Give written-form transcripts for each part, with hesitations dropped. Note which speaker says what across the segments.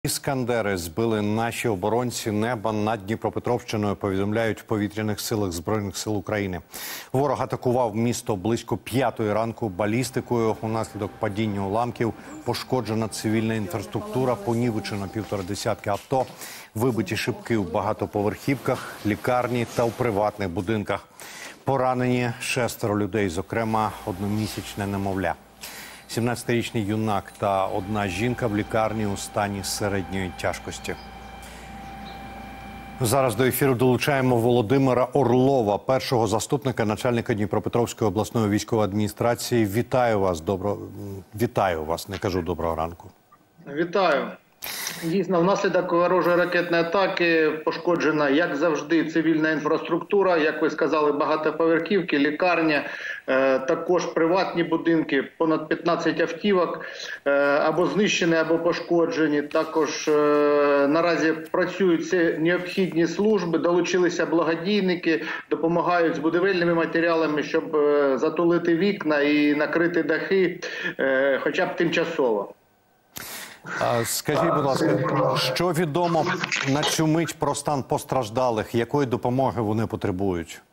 Speaker 1: Іскандери збили наші оборонці неба над Дніпропетровщиною, повідомляють в повітряних силах Збройних сил України. Ворог атакував місто близько 5-ї ранку балістикою. Унаслідок падіння уламків пошкоджена цивільна інфраструктура, понівечено 1,5 десятки авто, вибиті шибки в багатоповерхівках, лікарні та у приватних будинках. Поранені 6 людей, зокрема одномісячне немовля. 17-річний юнак та одна жінка в лікарні у стані середньої тяжкості. Зараз до ефіру долучаємо Володимира Орлова, першого заступника начальника Дніпропетровської обласної військової адміністрації. Вітаю вас, вітаю вас, не кажу доброго ранку.
Speaker 2: Вітаю. Дійсно, внаслідок ворожої ракетної атаки пошкоджена, як завжди, цивільна інфраструктура, як ви сказали, багатоповерхівки, лікарня, також приватні будинки, понад 15 автівок або знищені, або пошкоджені. Також наразі працюють всі необхідні служби, долучилися благодійники, допомагають з будівельними матеріалами, щоб затулити вікна і накрити дахи, хоча б тимчасово.
Speaker 1: Скажіть, будь ласка, що відомо на цю мить про стан постраждалих? Якої допомоги вони потребують?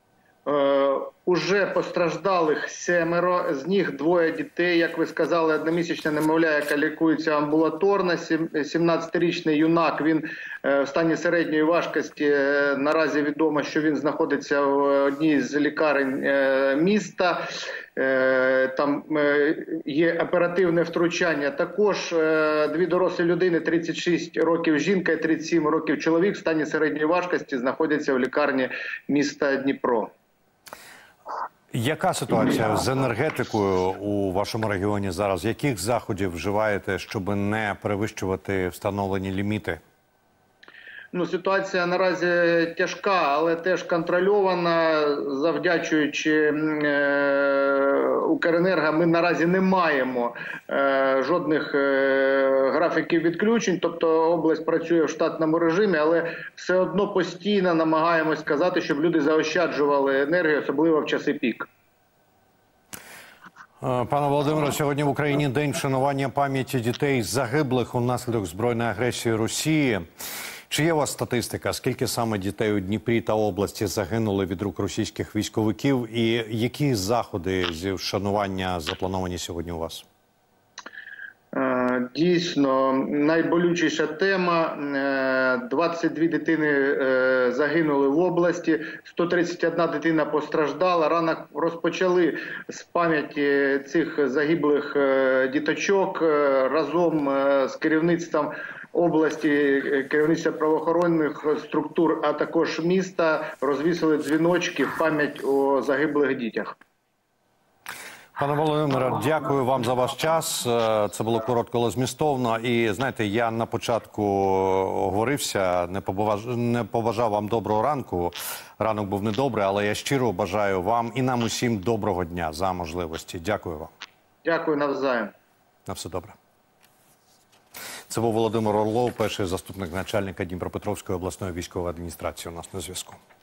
Speaker 2: Уже постраждалих 7, з них 2 дітей, як ви сказали, одномісячна немовля, яка лікується амбулаторно, 17-річний юнак, він в стані середньої важкості, наразі відомо, що він знаходиться в одній з лікарень міста, там є оперативне втручання. Також 2 дорослі людини, 36 років жінка і 37 років чоловік в стані середньої важкості знаходяться в лікарні міста Дніпро.
Speaker 1: Яка ситуація з енергетикою у вашому регіоні зараз? Яких заходів вживаєте, щоб не перевищувати встановлені ліміти?
Speaker 2: Ситуація наразі тяжка, але теж контрольована. Завдячуючи Укренерго, ми наразі не маємо жодних графіків відключень, тобто область працює в штатному режимі, але все одно постійно намагаємось сказати, щоб люди заощаджували енергію, особливо в часи пік.
Speaker 1: Пане Володимире, сьогодні в Україні день вшанування пам'яті дітей загиблих унаслідок збройної агресії Росії. Чи є у вас статистика, скільки саме дітей у Дніпрі та області загинули від рук російських військовиків? І які заходи зі вшанування заплановані сьогодні у вас?
Speaker 2: Дійсно, найболючіша тема. 22 дитини загинули в області, 131 дитина постраждала. Ранок розпочали з пам'яті цих загиблих діточок разом з керівництвом області, керівництва правоохоронних структур, а також міста розвісили дзвіночки в пам'ять о загиблих дітях.
Speaker 1: Пане Володимире, дякую вам за ваш час. Це було коротко, але змістовно. І, знаєте, я на початку оговорився, не побажав вам доброго ранку. Ранок був недобрий, але я щиро бажаю вам і нам усім доброго дня за можливості. Дякую вам.
Speaker 2: Дякую навзаєм.
Speaker 1: На все добре. Це був Володимир Орлов, перший заступник начальника Дніпропетровської обласної військової адміністрації у нас на зв'язку.